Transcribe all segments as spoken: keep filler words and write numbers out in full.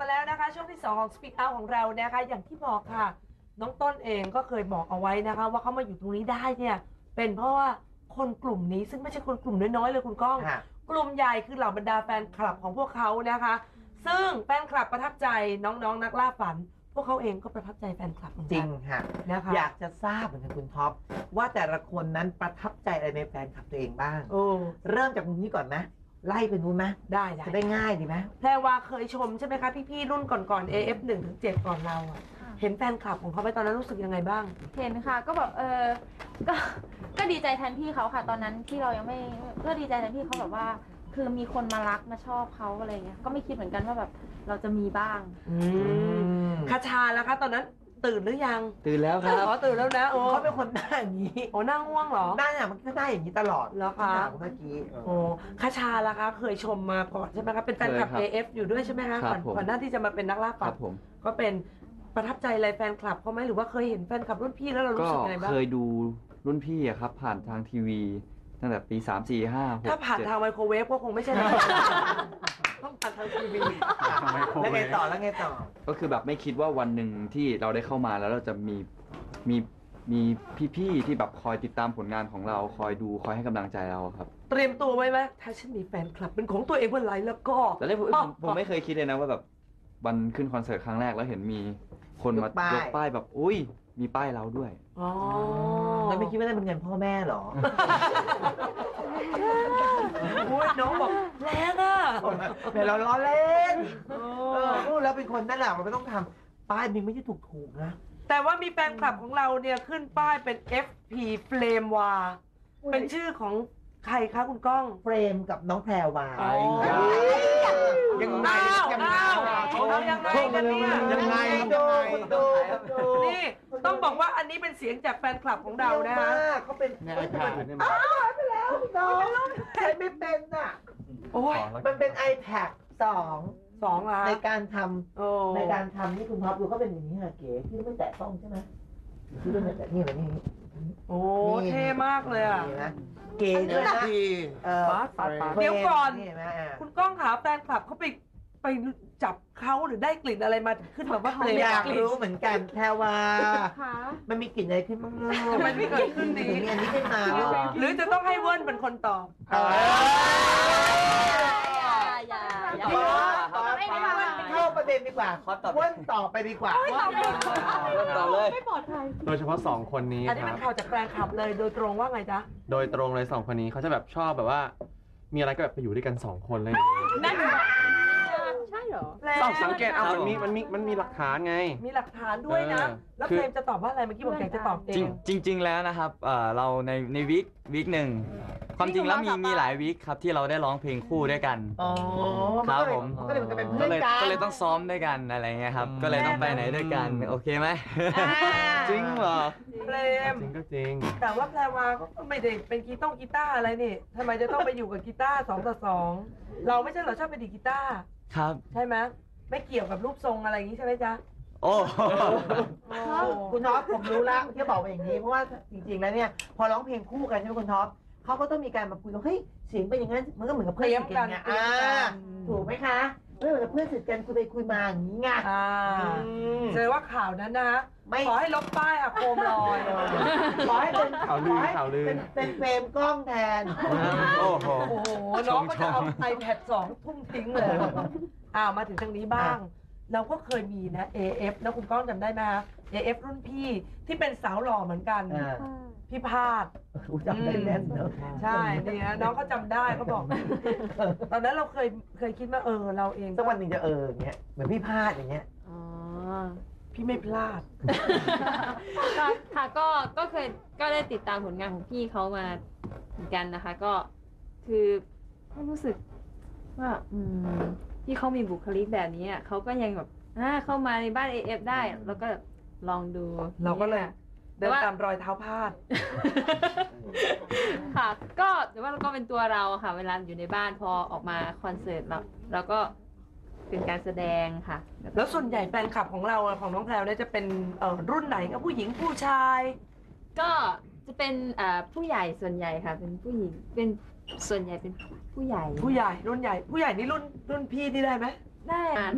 มาแล้วนะคะช่วงที่สองของ Speak Out ของเรานะคะอย่างที่บอกค่ะน้องต้นเองก็เคยบอกเอาไว้นะคะว่าเขามาอยู่ตรงนี้ได้เนี่ยเป็นเพราะว่าคนกลุ่มนี้ซึ่งไม่ใช่คนกลุ่มน้อยๆเลยคุณก้องกลุ่มใหญ่คือเหล่าบรรดาแฟนคลับของพวกเขานะคะซึ่งแฟนคลับประทับใจน้องๆนักล่าฝันพวกเขาเองก็ประทับใจแฟนคลับเหมือนกันจริงค่ะนะคะอยากจะทราบเหมือนกันคุณท็อปว่าแต่ละคนนั้นประทับใจอะไรในแฟนคลับตัวเองบ้างเริ่มจากมุมนี้ก่อนนะไล่ไปนู้นไหมได้จะได้ง่ายดีไหมแพรวาเคยชมใช่ไหมคะพี่ๆรุ่นก่อนๆ เอ เอฟ หนึ่งถึงเจ็ดก่อนเราอะเห็นแฟนคลับของเขาไปตอนนั้นรู้สึกยังไงบ้างเห็นค่ะก็แบบเออก็ก็ดีใจแทนพี่เขาค่ะตอนนั้นที่เรายังไม่ก็ดีใจแทนพี่เขาแบบว่าคือมีคนมารักมาชอบเขาอะไรเงี้ยก็ไม่คิดเหมือนกันว่าแบบเราจะมีบ้างคาชาแล้วคะตอนนั้นตื่นหรือยังตื่นแล้วครับอ๋อตื่นแล้วนะโอ้เขาเป็นคนหน้าอย่างนี้โอ้หน้าง่วงเหรอหน้าอย่างมันก็หน้าอย่างนี้ตลอดแล้วคะเมื่อกี้โอ้คาชาล่ะคะเคยชมมาก่อนใช่ไหมคะเป็นแฟนคลับ เอ เอฟ อยู่ด้วยใช่ไหมคะก่อนก่อนหน้าที่จะมาเป็นนักล่าฝันก็เป็นประทับใจอะไรแฟนคลับเขาไหมหรือว่าเคยเห็นแฟนคลับรุ่นพี่แล้วเรารู้สึกยังไงบ้างก็เคยดูรุ่นพี่อะครับผ่านทางทีวีตั้งแต่ปีสามสี่ห้าหกถ้าผ่านทางไมโครเวฟก็คงไม่ใช่ต้องผ่านทางทีวีแล้วไงต่อแล้วไงต่อก็คือแบบไม่คิดว่าวันหนึ่งที่เราได้เข้ามาแล้วเราจะมีมีมีพี่ๆที่แบบคอยติดตามผลงานของเราคอยดูคอยให้กำลังใจเราครับเตรียมตัวไว้ไหมถ้าฉันมีแฟนคลับเป็นของตัวเองเมื่อไหร่แล้วก็แต่แรกผมผมไม่เคยคิดเลยนะว่าแบบวันขึ้นคอนเสิร์ตครั้งแรกแล้วเห็นมีคนมายกป้ายแบบอุ้ยมีป้ายเราด้วยอ๋อแล้วไม่คิดว่าได้เป็นเงินพ่อแม่หรอโอ้ยน้องบอกแรงอ่ะแต่เราล้อเล่นพูดแล้วเป็นคนนั่นแหละมันไม่ต้องทำป้ายมันไม่ใช่ถูกๆนะแต่ว่ามีแฟนคลับของเราเนี่ยขึ้นป้ายเป็น เอฟ พี Flame War เป็นชื่อของใครคะคุณก้องเฟรมกับน้องแพรวายังไงยังไงเขายังไงกันเนี่ยยังไงดูดูนี่ต้องบอกว่าอันนี้เป็นเสียงจากแฟนคลับของเรานะฮะเขาเป็นในไอแพดอ้าวไปแล้วน้องใช้ไม่เป็นอ่ะโอ้ยมันเป็น ไอแพด สองสองอ่ะในการทำในการทำนี่คุณท็อปดูก็เป็นอย่างนี้ค่ะเก๋ที่ไม่แตะต้องใช่ไหมที่ไม่แตะนี่แบบนี้โอ้เท่มากเลยอ่ะเก๋ด้วยนะเดี๋ยวก่อนคุณก้องขาแฟนคลับเขาไปไปจับเขาหรือได้กลิ่นอะไรมาขึ้นแบบว่าเลยอยากรู้เหมือนกันแพรวามันมีกลิ่นอะไรขึ้นบ้างมันไม่เกิดขึ้นนี้อันนี้ขึ้นมาหรือจะต้องให้เวิร์นเป็นคนตอบอย่าอย่าเข้าประเด็นดีกว่าเวิร์นตอบไปดีกว่าตอบเลยไม่ปลอดภัยโดยเฉพาะสองคนนี้อันนี้เป็นข่าวจากแฟนคลับเลยโดยตรงว่าไงจ๊ะโดยตรงเลยสองคนนี้เขาจะแบบชอบแบบว่ามีอะไรก็แบบไปอยู่ด้วยกันสองคนเลยนั่นใช่เหรอต้องสังเกตเอามันมีมันมีมันมีหลักฐานไงมีหลักฐานด้วยนะแล้วเฟรมจะตอบว่าอะไรเมื่อกี้บอกอยากจะตอบเองจริงๆแล้วนะครับเราในในวิกวิกหนึ่งความจริงแล้วมีมีหลายวิกครับที่เราได้ร้องเพลงคู่ด้วยกันครับผมก็เลยเป็นเพื่อนกันก็เลยต้องซ้อมด้วยกันอะไรเงี้ยครับก็เลยต้องไปไหนด้วยกันโอเคไหมจริงเหรอเฟรมจริงก็จริงแต่ว่าแพรวาก็ไม่ได้เป็นกีต้องกีตาร์อะไรนี่ทำไมจะต้องไปอยู่กับกีตาร์สองต่อสองเราไม่ใช่เหรอชอบไปดีกีตาร์ครับใช่ไหมไม่เกี่ยวกับรูปทรงอะไรอย่างนี้ใช่ไหมจ๊ะโอ้คุณท็อปผมรู้แล้วที่บอกไปอย่างนี้เพราะว่าจริงๆแล้วเนี่ยพอร้องเพลงคู่กันใช่ไหมคุณท็อปเขาก็ต้องมีการมาคุยว่าเฮ้ยเสียงเป็นอย่างนั้นมันก็เหมือนกับเพื่อนสนิทกันไงอ่าถูกไหมคะเมื่อเหมือนกับเพื่อนสนิทกันคุยไปคุยมาอย่างนี้ไงแสดงว่าข่าวนั้นนะขอให้ลบป้ายอะโคมลอยขอให้เป็นข่าวลือข่าวลือเป็นเฟรมกล้องแทนโอ้โหน้องก็จะเอา ไอแพด สองทุ่มทิ้งเลยอ้าวมาถึงทางนี้บ้างเราก็เคยมีนะ เอ เอฟ นะคุณก้องจำได้ไหม เอ เอฟ รุ่นพี่ที่เป็นสาวหล่อเหมือนกันพี่พาดจำได้แน่นใช่เนี่ยน้องเขาจำได้เขาบอกตอนนั้นเราเคยเคยคิดว่าเออเราเองสักวันหนึ่งจะเอออย่างเงี้ยเหมือนพี่พาดอย่างเงี้ยอ๋อพี่ไม่พลาดค่ะก็ก็เคยก็ได้ติดตามผลงานของพี่เขามาเหมือนกันนะคะก็คือก็รู้สึกว่าอืมที่เขามีบุคลิกแบบนี้เขาก็ยังแบบเข้ามาในบ้าน เอ เอฟ ได้แล้วก็ลองดูเราก็เลยเดินตามรอยเท้าพาดค่ะก็แต่ว่าเราก็เป็นตัวเราค่ะเวลาอยู่ในบ้านพอออกมาคอนเสิร์ตเราเราก็เป็นการแสดงค่ะแล้วส่วนใหญ่แฟนคลับของเราของน้องแพรวเนี่ยจะเป็นรุ่นไหนก็ผู้หญิงผู้ชายก็จะเป็นผู้ใหญ่ส่วนใหญ่ค่ะเป็นผู้หญิงเป็นส่วนใหญ่เป็นผู้ใหญ่ผู้ใหญ่รุ่นใหญ่ผู้ใหญ่นี่รุ่นรุ่นพี่ที่ได้ไหมแน่น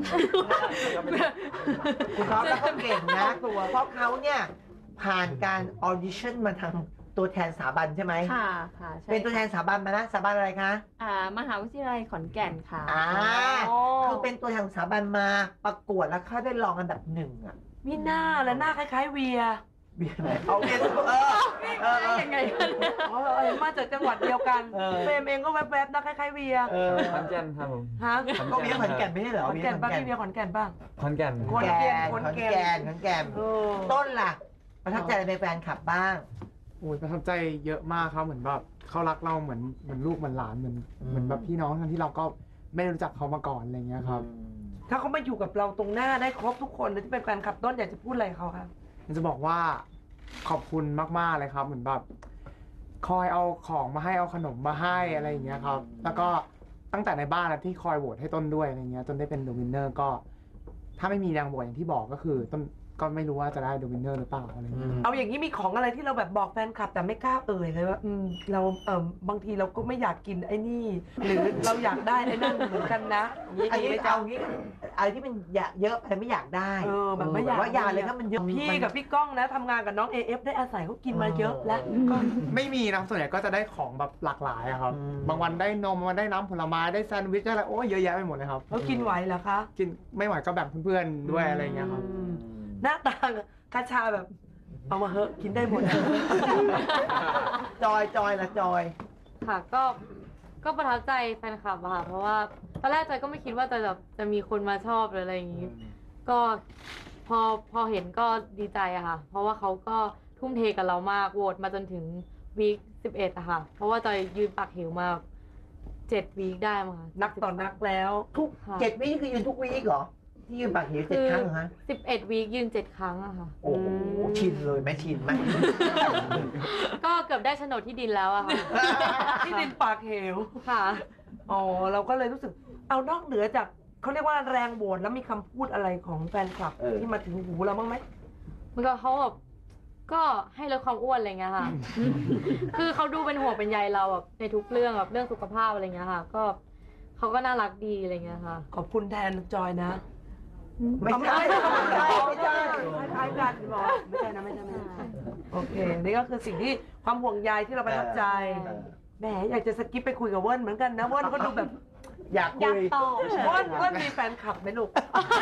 คุณท็อปแล้วก็เก่งนะตัวเพราะเขาเนี่ยผ่านการออดิชั่นมาทางตัวแทนสถาบันใช่ไหมค่ะค่ะใช่เป็นตัวแทนสถาบันมานะสถาบันอะไรคะอ่ามหาวิทยาลัยขอนแก่นค่ะอ่าอ๋อคือเป็นตัวแทนสถาบันมาประกวดแล้วเขาได้รองอันดับหนึ่งอ่ะมีหน้าและหน้าคล้ายๆเวียเบียร์ไหนเอาเบียร์สุดเออเออเออยังไงกันอ๋อเออมาจากจังหวัดเดียวกันเออเฟรมเองก็แวบๆหน้าคล้ายๆเวียเออขอนแก่นครับผมฮะก็เบียร์ขอนแก่นไม่ใช่เหรอขอนแก่นบ้างพี่เวียขอนแก่นบ้างขอนแก่นขอนแก่นขอนแก่นขอนแก่นเออต้นล่ะประทับใจอะไรในแฟนคลับบ้างโอ้ยประทับใจเยอะมากครับเหมือนแบบเขารักเราเหมือนเหมือนลูกเหมือนหลานเหมือนอืมเหมือนแบบพี่น้องทั้งที่เราก็ไม่ได้รู้จักเขามาก่อนอะไรเงี้ยครับถ้าเขามาอยู่กับเราตรงหน้าได้ครบทุกคนเลยที่เป็นแฟนคลับต้นอยากจะพูดอะไรเขาคะอยากจะบอกว่าขอบคุณมากๆเลยครับ เหมือนแบบคอยเอาของมาให้เอาขนมมาให้อะไรอย่างเงี้ยครับ แล้วก็ตั้งแต่ในบ้านนะที่คอยโหวตให้ต้นด้วยอะไรเงี้ยจนได้เป็นโดมินเนอร์ก็ ถ้าไม่มีแรงโหวตอย่างที่บอกก็คือต้นก็ไม่รู้ว่าจะได้โดมินเนอร์หรือเปล่าอะไรเงี้ยเอาอย่างนี้มีของอะไรที่เราแบบบอกแฟนคลับแต่ไม่กล้าเอ่ยเลยว่าอืมเราเออบางทีเราก็ไม่อยากกินไอ้นี่ หรือเราอยากได้ไอ้นั่นเหมือนกันนะอย่างอันนี้นี้ไม่เอาเอางี้อะไรที่มันอยากเยอะไปไม่อยากได้เออแบบไม่อยากว่ายาเลยถ้ามันเยอะพี่กับพี่ก้องนะทำงานกับน้อง เอ เอฟ ได้อาศัยเขากินมาเยอะแล้วก็ไม่มีนะส่วนใหญ่ก็จะได้ของแบบหลากหลายอะครับอืมบางวันได้นมบางวันได้น้ำผลไม้ได้แซนด์วิชได้อะไรโอ้ยเยอะแยะไปหมดเลยครับเขากินไหวเหรอคะกินไม่ไหวก็แบ่งเพื่อนๆด้วยอะไรเงี้ยครับอืม หน้าตากระชาแบบ เอามาเหอะกินได้หมดจอยจอยละจอยค่ะก็ก็ประทับใจแฟนคลับอะค่ะเพราะว่าตอนแรกจอยก็ไม่คิดว่าจะแบบจะมีคนมาชอบหรืออะไรอย่างนี้ ก็พอพอเห็นก็ดีใจอะค่ะ เพราะว่าเขาก็ทุ่มเทกับเรามากโหวตมาจนถึงวีคสิบเอ็ดอะค่ะ เพราะว่าจอยยืนปากเหวมาเจ็ดวีคได้มาค่ะนักต่อนักแล้วทุกค่ะเจ็ดวีคคือยืนทุกวีคเหรอ ที่ยืนปากเหวเจ็ดครั้งเหรอฮะสิบเอ็ดวีคยืนเจ็ดครั้งอะค่ะโอ้โหชินเลยไหมชินไหมก็เกือบได้โฉนดที่ดินแล้วอะค่ะที่ดินปากเหวค่ะอ๋อเราก็เลยรู้สึก เอานอกเหนือจากเขาเรียกว่าแรงโหวตแล้วมีคำพูดอะไรของแฟนคลับเออที่มาถึงหูเราบ้างไหมมันก็เขาแบบก็ให้ลดความอ้วนอะไรเงี้ยค่ะ คือเขาดูเป็นห่วงเป็นใยเราแบบในทุกเรื่องแบบเรื่องสุขภาพอะไรเงี้ยค่ะ ก็เขาก็น่ารักดีอะไรเงี้ยค่ะขอบคุณแทนจอยนะไม่ใช่ไม่ใช่ไม่ใช่คล้ายๆกันบอกไม่ใช่นะไม่ใช่ไม่ใช่โอเค นี่ก็คือสิ่งที่ความห่วงใยที่เราประทับใจ แหมอยากจะสกิปไปคุยกับเวิร์นเหมือนกันนะเวิร์นก็ดูแบบอยากคุยเวิร์นเวิร์นมีแฟนคลับไหมลูก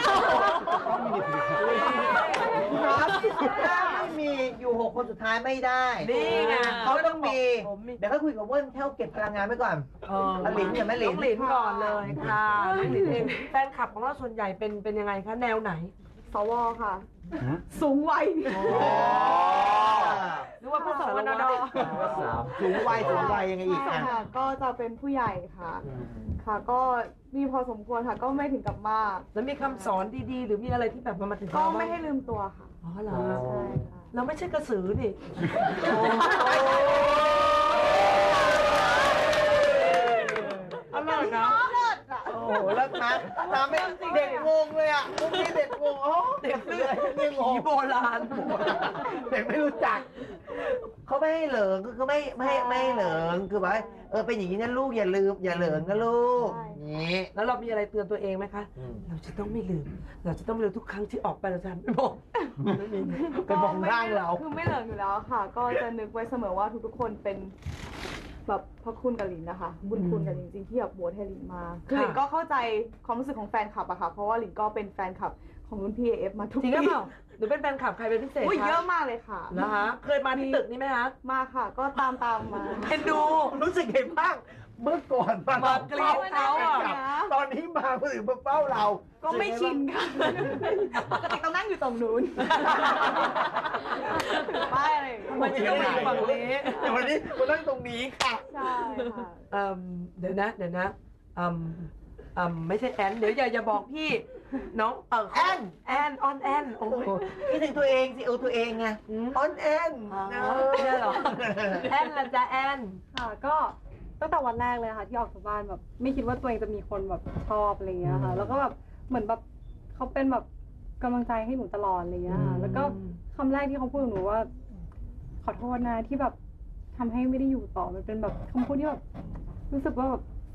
ครับถ้าไม่มีอยู่หกคนสุดท้ายไม่ได้นี่ไงเขาต้องมีผมมีเดี๋ยวก็คุยกับเวิร์นเท่าเก็บพลังงานไว้ก่อนเออเอาหลินเนี่ยแม่หลินน้องหลินก่อนเลยค่ะน้องหลินเองแฟนคลับของเราส่วนใหญ่เป็นเป็นยังไงคะแนวไหนสวค่ะ สูงวัยหรือว่าพวกสวนดสูงวัยสูงวัยยังไงอีกอ่ะค่ะ ก็จะเป็นผู้ใหญ่ค่ะ ค่ะ ก็มีพอสมควรค่ะ ก็ไม่ถึงกับมากแล้วมีคำสอนดีๆ หรือมีอะไรที่แบบมาถึงก็เราบ้างไม่ให้ลืมตัวค่ะอ๋อเหรอใช่ค่ะเราไม่ใช่กระสือนี่อร่อยนะโอ้โหแล้วนะทำให้เด็กงงเลยอ่ะพวกนี้เด็กงงอ๋อเด็กเลือดยังงผีงโบราณเด็กไม่รู้จัก เขาไม่ให้เหลิงก็คือไม่ไม่ให้ไม่ให้เหลิงคือแบบว่าเออเป็นอย่างนี้นะลูกอย่าลืมอย่าเหลิงนะลูกใช่นี้แล้วเรามีอะไรเตือนตัวเองไหมคะ เราจะต้องไม่ลืม เราจะต้องไม่ลืมทุกครั้งที่ออกไปเราจะไม่บอกไม่มีเป็นมองร่างเราคือไม่เหลืออยู่แล้วค่ะ ก็จะนึกไว้เสมอว่าทุกๆคนเป็นแบบพระคุณกับหลินนะคะ บุญคุณกับหลินจริงๆที่แบบโหวตให้หลินมา คือหลินก็เข้าใจความรู้สึกของแฟนคลับอะค่ะ เพราะว่าหลินก็เป็นแฟนคลับของรุ่นพี่เอฟมาทุกจริงหปีรือเปล่าหรือเป็นแฟนคลับใครเป็นพิเศษอุ้ยคะเยอะมากเลยค่ะนะคะ เคยมาที่ตึกนี้ไหมคะมาค่ะ ก็ตามตามๆมาเอ็นดูรู้สึกไงบ้างเมื่อก่อนมามากรี๊ดเขาอะตอนนี้มาคนอื่นมาเฝ้าเราก็ไม่ชินค่ะ ปกติต้องนั่งอยู่ตรงนู้นถือป้ายอะไรอย่างเงี้ยมันจะต้องมีฝั่งนี้แต่วันนี้มานั่งตรงนี้ค่ะใช่ค่ะเอิ่มเดี๋ยวนะ เดี๋ยวนะเอิ่มเอิ่มไม่ใช่แอน เดี๋ยวอย่าอย่าบอกพี่ น้องเออแอนแอนออนแอนโอ้ยคิดถึงตัวเองสิเออตัวเองไงอืมออนแอนอ๋อเนี่ยเหรอ แอนละจ้ะแอนค่ะก็ตั้งแต่วันแรกเลยค่ะที่ออกจากบ้านแบบไม่คิดว่าตัวเองจะมีคนแบบชอบอะไรเงี้ยค่ะ แล้วก็แบบเหมือนแบบเขาเป็นแบบกำลังใจให้หนูตลอดอะไรเงี้ยค่ะแล้วก็คำแรกที่เขาพูดกับหนูว่า ขอโทษนะที่แบบทำให้ไม่ได้อยู่ต่อมันเป็นแบบคำพูดที่แบบรู้สึกว่าแบบ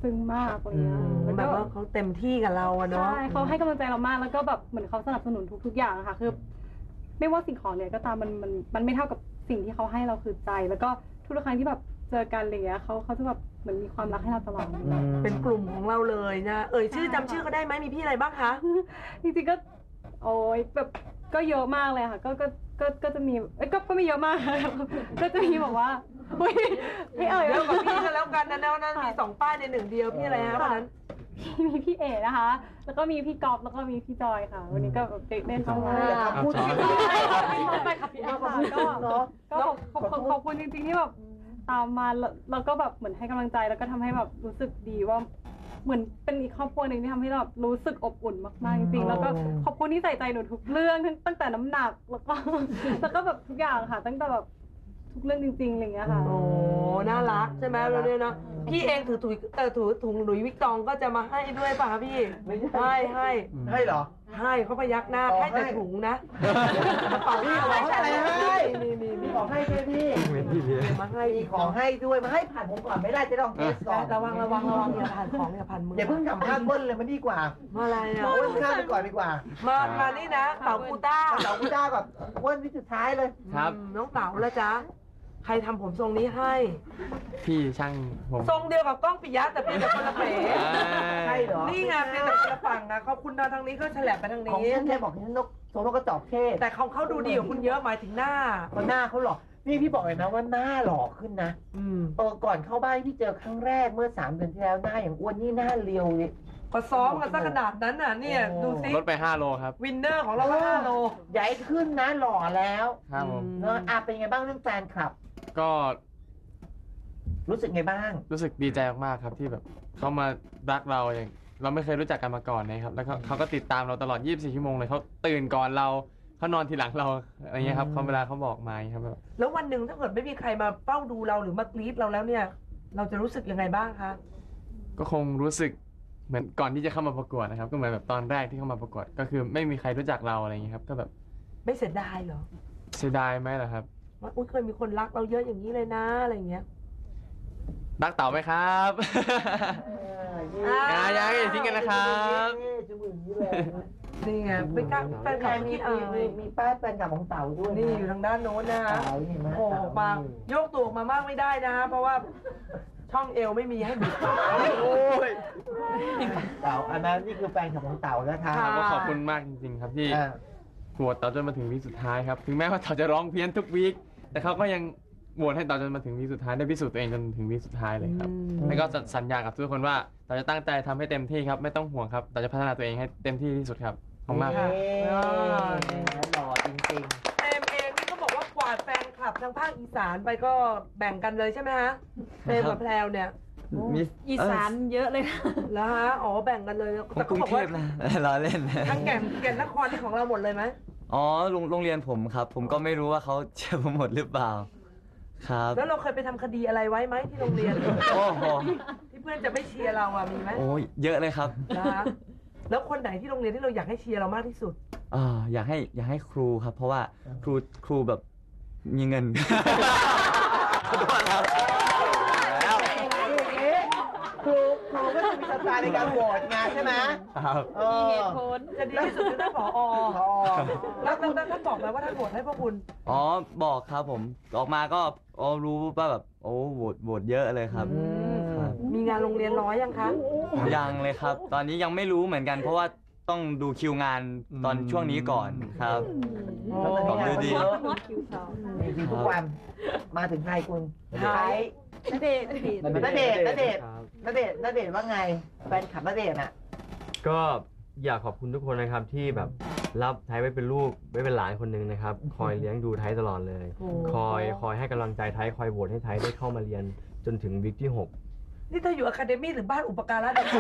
ซึ้งมากอะไรเงี้ยมันแบบว่าเขาเต็มที่กับเราอะเนาะใช่เขาให้กำลังใจเรามากแล้วก็แบบเหมือนเขาสนับสนุนทุกๆอย่างอะค่ะคือไม่ว่าสิ่งของเนี่ยก็ตามมันมันมันไม่เท่ากับสิ่งที่เขาให้เราคือใจ แล้วก็ทุกครั้งที่แบบเจอกันอะไรเงี้ยเขาเขาจะแบบเหมือนมีความรักให้เราตลอดเป็นกลุ่มของเราเลยนะเอ่ยชื่อจำชื่อเขาได้ไหมมีพี่อะไรบ้างคะจริงๆก็โอ้ยแบบก็เยอะมากเลยค่ะก็ก็ก็ก็จะมีเอ้ยก็ก็ไม่เยอะมาก ก็จะมีบอกว่าอุ้ยพี่เอ๋ยเยอะกว่าพี่กันแล้วกันนะนะนั้นมีสองป้ายในหนึ่งเดียวพี่อะไรฮะวันนั้นมีพี่เอ๋นะคะ แล้วก็มีพี่กอล์ฟแล้วก็มีพี่จอยค่ะ วันนี้ก็เด็กเล่นทั้งวันพูดชื่อไปค่ะพี่ค่ะก็ก็ขอบขอบขอบคุณจริงๆที่แบบตามมาแล้วแล้วก็แบบเหมือนให้กำลังใจแล้วก็ทำให้แบบรู้สึกดีว่าเหมือนเป็นอีกครอบครัวหนึ่งที่ทำให้เราแบบรู้สึกอบอุ่นมากๆจริงๆแล้วก็ขอบคุณที่ใส่ใจหนูทุกเรื่องทั้งตั้งแต่น้ำหนักแล้วก็แล้วก็แบบทุกอย่างค่ะ ตั้งแต่แบบทุกเรื่องจริงๆอะไรอย่างเงี้ยค่ะโอ้ น่ารักใช่ไหมเราเนี่ยนะพี่เองถือถุงเออถือถุงหลุยส์วิกตองก็จะมาให้ด้วยป่ะคะพี่ไม่ใช่ให้ให้ให้เหรอให้เขาพยักหน้าอ๋อให้แต่ให้ถุงนะกระเป๋าพี่เอาขไว้อให้อะไรให้มีมีมีมีของให้ใช่ไหมพี่มาให้มีของให้ด้วยมาให้ผ่านผมก่อนไม่ได้จะต้องเทสก่อนระวังระวังระวังอย่าผ่านของอย่าผ่านมืออย่าเพิ่งทำพลาดเบิ้ลเลยมันดีกว่ามาอะไรอ่ะอ้วนข้ามไปก่อนดีกว่ามามานี่นะเต๋ากูต้าเสากูจ้ากับอ้วนวิสุดท้ายเลยครับอืมน้องเต๋าแล้วจ๊ะใครทำผมทรงนี้ให้พี่ช่างผมทรงเดียวกับก้องปิยะแต่เป็นแต่คนละเป๋ใช่เหรอนี่ไงเป็นแต่คนละฝั่งนะขอบคุณทางทางนี้ก็ฉลับไปทางของนี้ฉันแค่บอกฉันนกโซนกกระจอกเทศแต่ของเขาดูดีกว่าคุณเยอะหมายถึงหน้าเพราะหน้าเขาหล่อนี่พี่บอกเลยนะว่าหน้าหล่อขึ้นนะอืมเออก่อนเข้าบ้านพี่เจอครั้งแรกเมื่อสามเดือนที่แล้วหน้าอย่างอ้วนนี่หน้าเรียวเลยก็ซ้อมกันซะขนาดนั้นน่ะเนี่ยโอ้ดูซิลดไปห้าโลครับวินเนอร์ของเราก็ห้าโลใหญ่ขึ้นนะหล่อแล้วครับผมเนอะอ่ะเป็นไงบ้างเรื่องแฟนคลับก็รู้สึกไงบ้างรู้สึกดีใจมากๆครับที่แบบเขามารักเราอย่างเราไม่เคยรู้จักกันมาก่อนนะครับแล้วก็เขาก็ติดตามเราตลอดยี่สิบสี่ชั่วโมงเลยเขาตื่นก่อนเราเขานอนทีหลังเราอะไรเงี้ยครับเขาเวลาเขาบอกมาอย่างเงี้ยครับแบบแล้ววันหนึ่งถ้าเกิดไม่มีใครมาเฝ้าดูเราหรือมากรี๊ดเราแล้วเนี่ย เราจะรู้สึกยังไงบ้างคะก็คงรู้สึกเหมือนก่อนที่จะเข้ามาประกวดนะครับก็เหมือนแบบตอนแรกที่เข้ามาประกวดก็คือไม่มีใครรู้จักเราอะไรเงี้ยครับก็แบบไม่เสียดายเหรอเสียดายไหมล่ะครับว่าอุ้ยเคยมีคนรักเราเยอะอย่างนี้เลยนะอะไรอย่างเงี้ยรักเต๋าไหมครับอ่าอย่าอย่าอย่าทิ้งกันนะครับจะมืออย่างนี้เลยนี่ไงไม่กล้าแฟนคลับมีคิดมีอายมีมีป้ายแฟนคลับของเต๋าด้วยะนี่อยู่ทางด้านโน้นนะฮะเต๋าเห็นไหมโอ้โหเต๋มาโยกตัวออกมามากไม่ได้นะฮะเพราะว่าช่องเอวไม่มีให้บิดโอ้ยเต๋าอันนั้นนี่คือแฟนคลับของเต๋านะคะค่ะก็ขอบคุณมากจริงๆครับที่อ่าโหวตเต๋าจนมาถึงวีคสุดท้ายครับถึงแม้ว่าเต๋าจะร้องเพี้ยนทุกวีคแต่เขาก็ยังโหวตให้เต๋าจนมาถึงวีคสุดท้ายได้พิสูจน์ตัวเองจนถึงวีคสุดท้ายเลยครับ แล้วก็สัญญากับทุกคนว่าเราจะตั้งใจทำให้เต็มที่ครับไม่ต้องห่วงครับเราจะพัฒนาตัวเองให้เต็มที่ที่สุดครับขอบคุณมากครับเย้หล่อจริงเอมเองนี่เขาบอกว่ากวาดแฟนคลับทางภาคอีสานไปก็แบ่งกันเลยใช่ไหมฮะเอมกับแพรวเนี่ยมิสอีสานเยอะเลยนะแล้วฮะอ๋อแบ่งกันเลยของแต่กเขารุงบอกเทว่าพนะ ล้อเล่นทั้งแก่นแก่นนครนี่ของเราหมดเลยไหมอ๋อโรงโรงเรียนผมครับ ผมก็ไม่รู้ว่าเขาเชื่อผมหมดหรือเปล่า ครับแล้วเราเคยไปทำคดีอะไรไว้ไหมที่โรงเรียนโอ้โหที่เพื่อนจะไม่เชียร์เราอะมีไหมโอ้ยเยอะเลยครับนะฮะแล้วคนไหนที่โรงเรียนที่เราอยากให้เชียร์เรามากที่สุดอ่าอยากให้อยากให้ครูครับ เพราะว่าครูครูแบบมีเงิน ขอโทษครับๆแล้วครูครูก็จะมีสไตล์ในการโหวตไงใช่ไหมครับเอมีอเหตุผลจะดีที่สุดคือท่านผอพอแล้วแล้วแล้วท่านบอกไหมว่าท่านโหวตให้พวกคุณอ๋อบอกครับผมออกมาก็อ๋อรู้ว่าแบบโอ้โหวตโหวตเยอะเลยครับอืมครับมีงานโรงเรียนร้อยยังคะยังเลยครับ ตอนนี้ยังไม่รู้เหมือนกัน เพราะว่าต้องดูคิวงานตอนช่วงนี้ก่อนครับแล้วตอนนี้งานดูดีเยอะคิวสองมีคิวทุกวัน มาถึงใครคุณใครณเดชน์ณเดชน์ณเดชน์ณเดชน์ณเดชน์ว่าไงแฟนคลับณเดชน์อ่ะก็อยากขอบคุณทุกคนนะครับที่แบบรับไทยไว้เป็นลูกไว้เป็นหลานคนหนึ่งนะครับ คอยเลี้ยงดูไทยตลอดเลยโอ้คอยคอยให้กำลังใจไทยคอยโหวตให้ไทยได้เข้ามาเรียนจนถึงวิกที่หกนี่เธออยู่อะคาเดมี่หรือบ้านอุปการะเด็ก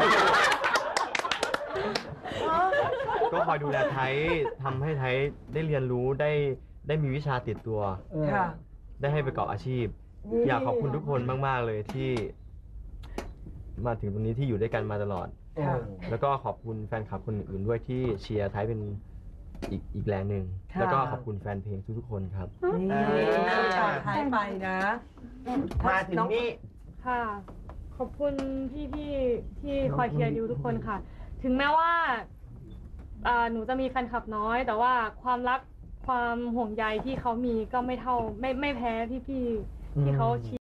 ก็คอยดูแลไทยทำให้ไทยได้เรียนรู้ได้ได้มีวิชาติดตัวค่ะได้ให้ประกอบอาชีพ อยากขอบคุณทุกคนมาก ๆ เลยที่ มาถึงตรงนี้ที่อยู่ด้วยกันมาตลอดค่ะแล้วก็ขอบคุณแฟนคลับคนอื่นๆด้วยที่เชียร์ไทยเป็นอีกอีกแรงหนึ่งค่ะแล้วก็ขอบคุณแฟนเพลงทุกๆคนครับนี่ช่วยตามท้ายไปนะมาถึงนี่ค่ะ ขอบคุณพี่พี่ที่คอยเชียร์ดิวทุกคนค่ะ ถึงแม้ว่าอ่าหนูจะมีแฟนคลับน้อย แต่ว่าความรักความห่วงใยที่เขามีก็ไม่เท่าไม่ไม่แพ้พี่พี่ๆที่เขาเชียร์